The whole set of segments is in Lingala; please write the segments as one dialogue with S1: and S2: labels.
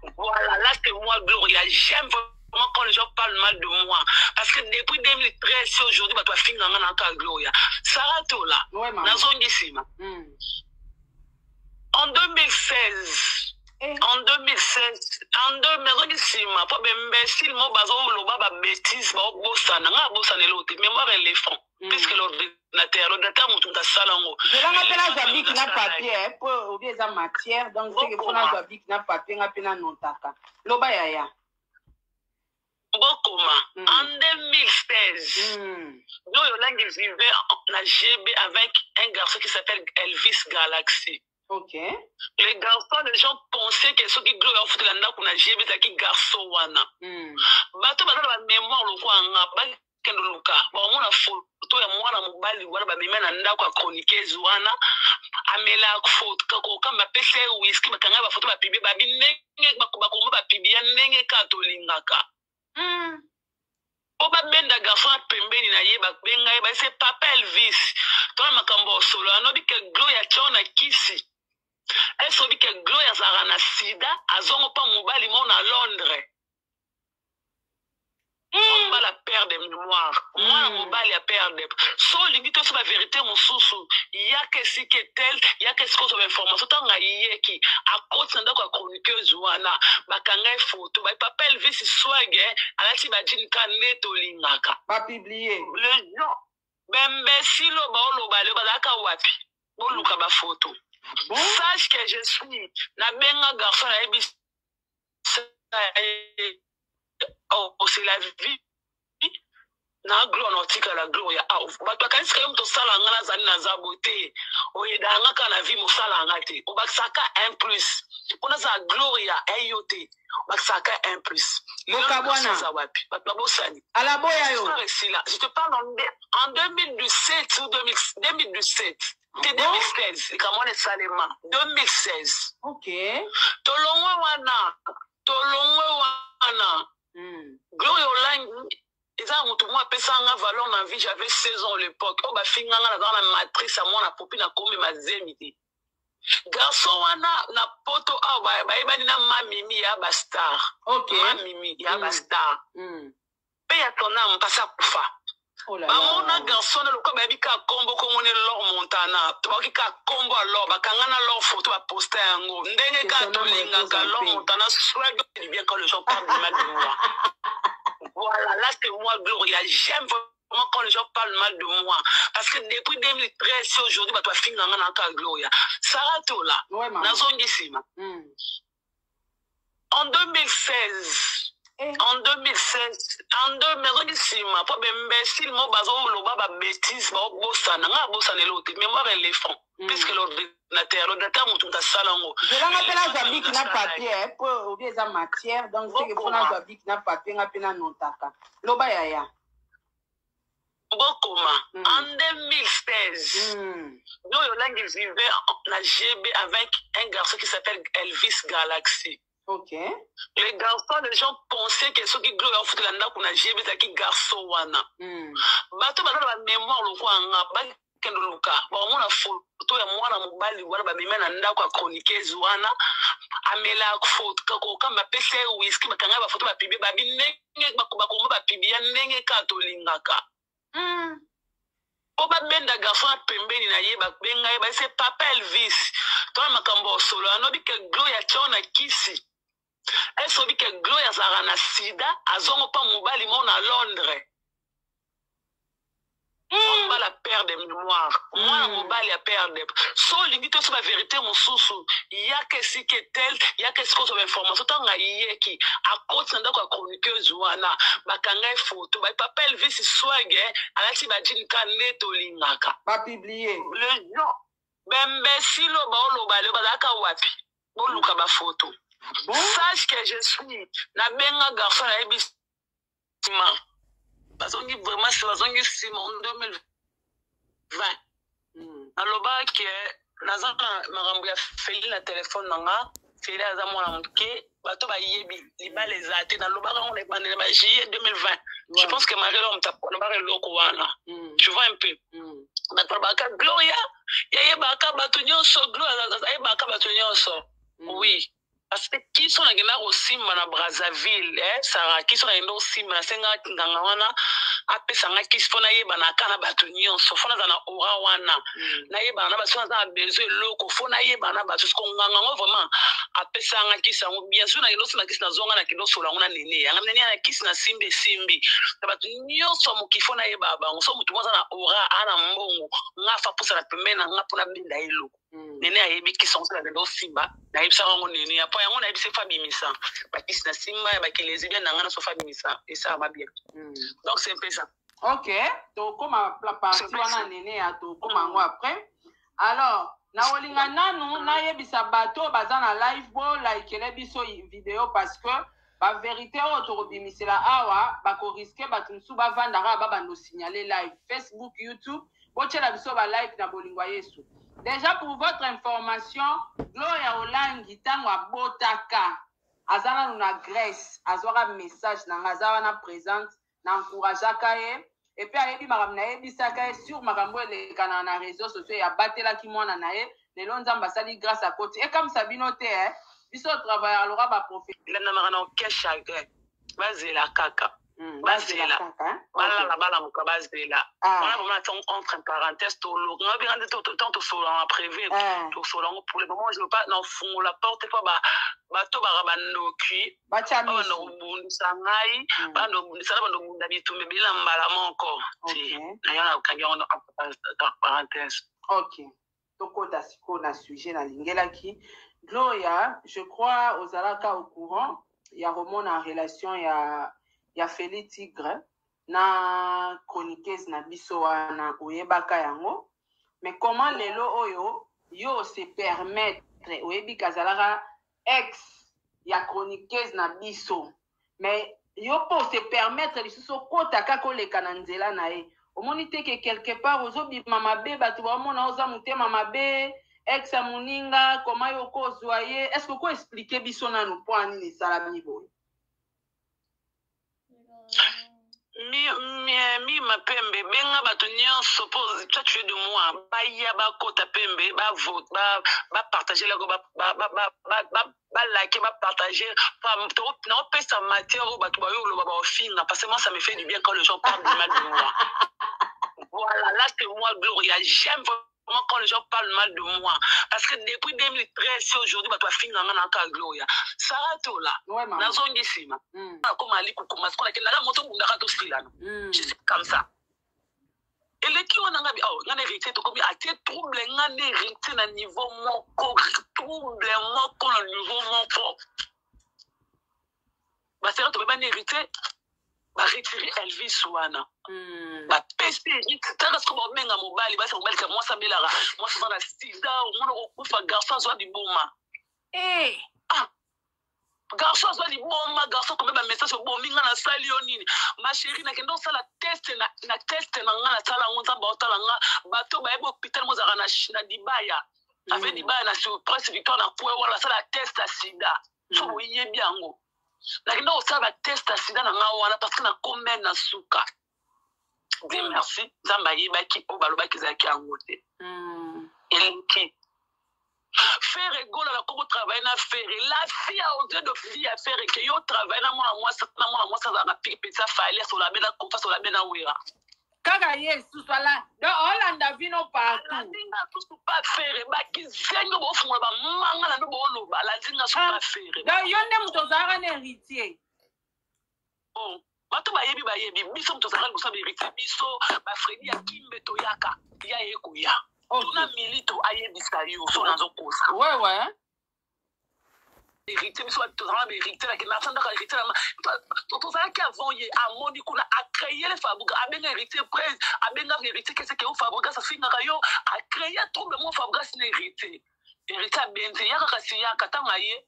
S1: Voilà, là c'est moi, Gloria. J'aime vraiment quand les gens parlent mal de moi. Parce que depuis 2013, c'est aujourd'hui, tu as fini dans la Gloria. Sarah Tola, dans son décima. En 2016, en 2016, en 2016, pas imbécile, moi, je bêtise, mémoire éléphant. Puisque l'ordinateur, tout à salango.
S2: Je l'ai appelé à Zabik na papier, pour oublier sa matière, donc c'est que pour la Zabik na papier, on appelle non taka. Loba yaya.
S1: Bokoma, en 2016, nous, Yolande vivait en GB avec un garçon qui s'appelle Elvis Galaxy.
S2: Ok.
S1: Les garçons, les gens pensaient que ceux qui gloient en foot, la GB, c'est qui garçon wana. Bato, la mémoire, le quoi, on kendo luka ba mona photo ya mwana mobali wala ba mimena ndako ya chroniqueuse wana amela photo kako kamba pese whisky bakanga ba photo ba pibi ba binenge bakoma ba pibi ya ndenge katolingaka o ba benda garçon pembeni na ye ba benga ba c'est papa Elvis to makambo solo anobi ke Gloria chona kisi eso bi ke Gloria zarana sida azongo pa mobali mona Londres. On va la perdre de mémoire. Moi, mon bal a perdu. Sans limite sur la vérité, mon sous. Il y a que ce qui est tel, il y a que ce qu'on a information. Tant qu'il y a qui, à côté de la chroniqueuse, ouana, bakanga photo, papa Elvis swag, à la tibadine canette au lingaka.
S2: Pas publié.
S1: Le nom. Bembe silo ba le balaka wapi. Bon luka ba photo. Sache que je suis na benga garçon na ebis. Oh, c'est la vie. Na gloire nautique la gloria. Ah, bato kanisi kayo mto sala ngala zani na zabote. Oyeda ngaka na vie mo sala ngate. O baksaka 1+. Ona za gloria ayote. Baksaka 1+.
S2: Boka bwana.
S1: Bato bosani.
S2: Ala boya yo.
S1: Je te parle en 2017 ou 2017. C'est 2016. Comment est Salema? 2016.
S2: OK.
S1: Tolongwe wana. Gloria Online, ils ont tout moi pesa nga valeur na vie, j'avais 16 ans à l'époque. Oh ba finga nga dans la matrice à moi na popi na komi ma zemiti. Garçon wana na poto ah ba ibani na mamimi ya ba star.
S2: OK.
S1: Mamimi ya ba star. Pe ya tona mpasa kufa.
S2: Oh là
S1: là. Ba mona
S2: là.
S1: garçon na lokoba bika kombo ko ngone lor montana. To ba kika kombo alors ba kangana lor photo ba poster yango. Ndenge ka to linga ka lor montana swag bien quand les gens parlent de mal de moi. Voilà, là c'est moi, Gloria. J'aime vraiment quand les gens parlent mal de moi. Parce que depuis 2013, c'est aujourd'hui, tu as fini dans la Gloria. Sarah Tola, dans son décima. En 2016, en 2016, en 2016, pas imbécile, moi, ba bêtise, ba bossana, nga bossana l'autre, mémoire éléphant. Puisque l'ordinateur, tout à salango.
S2: Je l'ai appelé à Zabik na papier, pour oublier sa matière, donc c'est que pour la Zabik na papier, on appelle non taka. Loba yaya.
S1: Bokoma, en 2016, nous, Yolande vivait en GB avec un garçon qui s'appelle Elvis Galaxy.
S2: Ok.
S1: Les garçons, les gens pensaient que ceux qui gloient en foot, la GB, c'est qui garçon wana. Bato, la mémoire, le quoi, kendo luka ba mona photo ya mwana mobali wala ba mimena ndako ya chroniqueuse wana amela photo kako kamba pese whisky bakanga ba photo ba pibi ba binenge bakoma ba pibi ya ndenge katolingaka o ba benda garçon pembeni na ye ba benga ba c'est papa Elvis to makambo solo anobi ke Gloria chona kisi eso bi ke Gloria zarana sida azongo pa mobali mona Londres. On va la perdre de mémoire. Moi, mon bal a perdu. Sans limite sur la vérité, mon sous. Il y a que ce qui est tel, il y a que ce qu'on a information. Tant qu'il y a qui, à côté de la chroniqueuse, ouana, bakanga photo, papa Elvis swag, à la tibadine canette au lingaka.
S2: Pas publié.
S1: Le nom. Bembe silo ba le balaka wapi. Bon luka ba photo. Sache que je suis na benga garçon na ebis. Bazongi vraiment c'est bazongi Simon 2020. Aloba que nazana marambo ya feli na téléphone nanga, feli aza mwana mke, bato ba yebi, liba les até na loba on est bandé ba juillet 2020. Je pense que Marie l'homme t'a pas le loko wana. Tu vois un peu. Bato ba ka Gloria, ya baka bato nyonso Gloria, ya baka bato nyonso. Oui. Parce que qui sont les gens aussi à Brazzaville, Sarah, qui sont les gens aussi à Sengawana, après ça, qui sont les gens à Canabatunion, sauf qu'on a un aura wana, naïe bana, parce qu'on a besoin de l'eau, qu'on faut naïe bana, parce qu'on a vraiment, après ça, qui sont bien sûr, les gens qui sont dans zone qui sont sur la néné, on a néné qui sont simbi, Tabatunion, sommes qui font naïe baba, on sommes tout le monde à aura, à la mbongo, on a fait pour ça la pemene, on a pour la bindaïlo. Nene ayebi qui sont là dans Simba na yebisa ngo nene ya point ngo na yebisa fabimisa ba kisi na Simba ba ki les bien ngana so fabimisa et ça va bien donc c'est un peu ça.
S2: OK, donc comme la partie wana nene ya to comme ngo après alors na olinga nanu na yebisa bato bazana live bo like le biso vidéo parce que ba vérité o to bimisela awa ba ko risquer ba tunsu ba vandara ba bando signaler live Facebook YouTube bo tshela biso ba live na bolingwa Yesu. Déjà pour votre information, Gloria Olangi tango abotaka azana na Grèce azwaka message na ngazawa na présente na encourageaka ye et puis ayebi makambo na yebisaka ye sur makambo elekana na réseaux sociaux ya batelaki mwana na ye lelo nzambe asali grâce à côté et comme Sabino te biso travailler alora ba prophète
S1: na makana okesha bazela kaka bazela bala muka bazela voilà vraiment entre parenthèses to lo ngabi rande to solo en privé to solo pour le moment je veux pas non fond la porte pas bato barabano qui no bundisa ngai bando bundisa bando bunda bitumbe bila mbala moko ti na yana kangi on entre parenthèses.
S2: OK tokota siko na sujet na lingelaki Gloria je crois aux alaka au courant il y a romon en relation ya Feli Tigre na chroniqueuse na biso wana oyebaka yango mais comment lelo oyo yo se permettre oyebi kazalaka ex ya chroniqueuse na biso mais yo po se permettre lisusu kota kako leka na nzela na ye omoni te ke quelque part ozobima mabe bato bamona oza motema mabe ex ya moninga koma yo kozwa ye est-ce que ko expliquer biso nanu po anini esala miboye
S1: mi mapembe benga bato nyonso pose toi tu es de moi baya bakota pembe ba vote ba partager la ba like ba partager non pesa matière au bato ba yo ba finga parce que moi ça me fait du bien quand les gens parlent mal de moi. Voilà, là c'est moi Gloria, j'aime vraiment quand les gens parlent mal de moi parce que depuis 2013 aujourd'hui bah toi finga ngana ka Gloria Sarato là nazongi sima comme ali kokoma ce qu'on a la moto bunda to stila je sais comme ça et les qui on a ngana hérité to comme a té trouble ngana hérité na niveau moko trouble moko na niveau moko bah c'est là to ba hérité ba retirer Elvis wana ba peste parce que bon menga mobali ba se mobali ka moi ça melara moi ça na sida au monde ko fa garçon soit du boma garçon soit du boma garçon comme ba message bon minga na sali onini ma chérie na kendo sala test na test na ngana sala ngonza ba otala nga bato ba ebo hôpital mo zaka na dibaya avec dibaya na sur presse victoire na pour wala sala test à sida so wiye biango lakini osaba test sida na ngawana parce que na combien na suka Dieu merci zamba yibaki o balobaki zaki angote elki faire rigolo la comment travailler na faire la fille a osé de fille à faire que yo travailler na moi ça za na pipe ça fallait sur la bena comme sur la bena wira
S2: kaka Yesu swala do Hollanda vino partout
S1: la dinga tout pas faire ba ki zengo bo fungwa ba manga na bo loba la dinga so pas faire
S2: do yonde mutozara na héritier
S1: bato bayebi biso mutozara ko sabe héritier biso ba Fredi ya Kimbe to yaka ya eko ya tuna milito ayebisa yo so nazo kosa
S2: ouais
S1: héritier biso tozara ba héritier la kena sanda ka héritier tozara ki avant ye amoni kuna a créer les fabriques abenga héritier presse abenga héritier que c'est que au fabrique ça finga yo a créer trouble mon fabrique c'est héritier benzi yaka kasi yaka tanga ye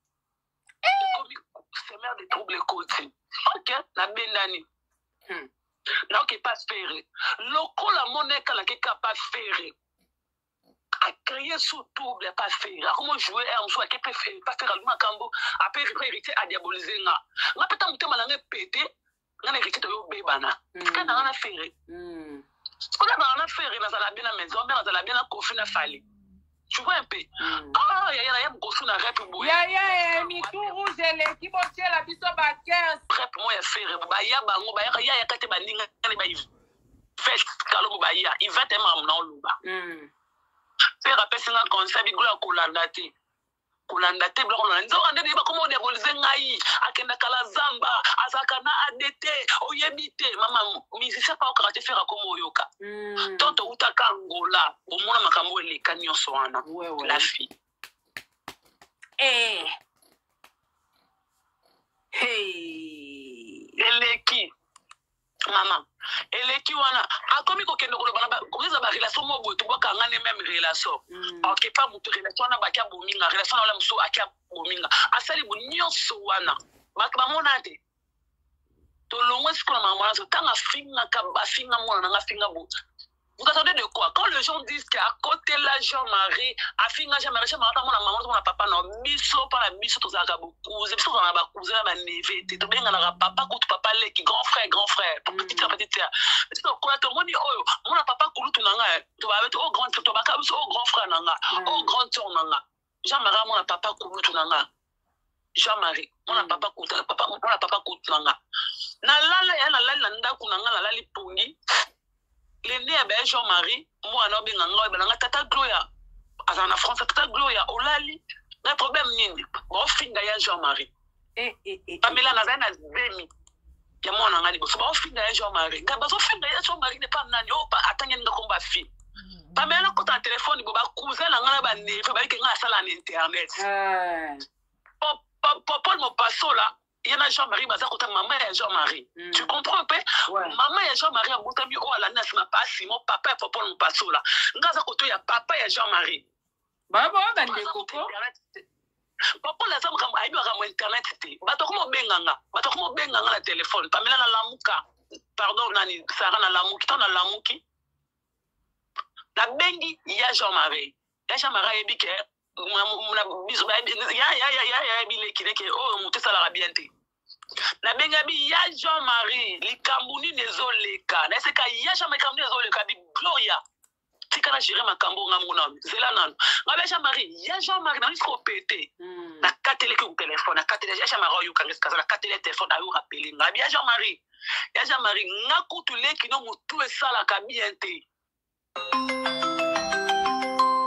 S1: c'est mère de trouble côté OK na bendani na OK pas faire loko la monnaie kala ke pas faire a créer sous trouble pas faire comment jouer un jeu qui peut faire pas faire le makambo après héritier a diaboliser nga peta mutema na ngepete nga héritier to yo bebana kana na faire on a na faire na za la bien na maison bien na za la bien na confina fali Tu vois un peu. Ah, il y a un gros na rap boy.
S2: Ya mitou rouge l'équipe aussi la biso ba 15.
S1: Rap moi ya faire ba ya bango ba ya kate baninga ba fait kalo ba ya il va te mamna oluba. C'est rappel singa conseil bigula kolanda te. Kolanda te bloko na nzo ande ba komo dévoluer ngai akenda kala zamba azaka na adete oyebite mama musicien pas okate faire comme oyoka. Tonto utaka ngola omona makambo eleka nyonso wana la fille.
S2: Hey.
S1: Eleki maman eleki wana akomi kokende koloba na koza ba relation mo boto bokanga ne même relation. OK pas mutu relation na bakia bominga relation na muso akia bominga asali bo nyonso wana ba mona te to longwe sikola mama so tanga finga ka ba finga mona nga finga boto. Vous attendez de quoi? Quand les gens disent qu'à côté la Jean-Marie, à finir Jean-Marie, maman, mon papa, non, biso, pas la biso, tout ça, cousin, biso, on a cousin, on a névé, t'es bien, on a papa, papa, qui grand frère, petite sœur. C'est quoi, tout le monde dit, oh, mon papa, koulou, tout nanga, tu vas avec, oh, grand, tu vas avec, oh, grand frère, nanga, oh, grand sœur, nanga. Jean-Marie, mon papa, koulou, tout nanga. Jean-Marie, mon papa, koulou, nanga. Na lala, ya na lala, nda, kunanga, la lali, pongi. L'aîné à Jean-Marie, moi, non, bien, non, tata Gloria, en France, tata Gloria, Olali, le problème, nini, bon, fin d'ailleurs Jean-Marie. Pamela Nazana, Demi, il y a mon angani, bon, fin d'ailleurs Jean-Marie. Gabazo, fin d'ailleurs Jean-Marie n'est pas nani, oh, pas attendre de combat fi. Pamela, quand un téléphone, il va cousin, l'angana, bah, il faut qu'il y ait un salle en internet. Paul, mon passo là. Il y a Jean-Marie, maman et Jean-Marie. Tu comprends un peu? Maman et Jean-Marie, oh, la nest ma pas si mon papa et papa mon passo là. Ngaza koto ya papa et Jean-Marie.
S2: Bah, bande coco.
S1: Papa la zam ram ayi ram internet té. Bato ko mo benganga la téléphone. Pamela na lamuka. Pardon nani Sarah na lamuki, ton na lamuki. La bengi ya Jean-Marie. Ya Jean-Marie ebike muna biso ba ya bileki ke oh mutu sala bien te. La bengabi ya Jean-Marie likambuni nezoleka. Na seka ya Jean-Marie kamuni nezoleka bi Gloria. Tika na gérer makambo ngamuna zela nanu. Ngabe Jean-Marie ya Jean-Marie na lisko pété. Na katele ke téléphone, na katele ya Jean-Marie yu kangeska na katele téléphone ayu rappeler. Ngabe ya Jean-Marie. Ya Jean-Marie ngakutu leki no mutu esala ka bien te.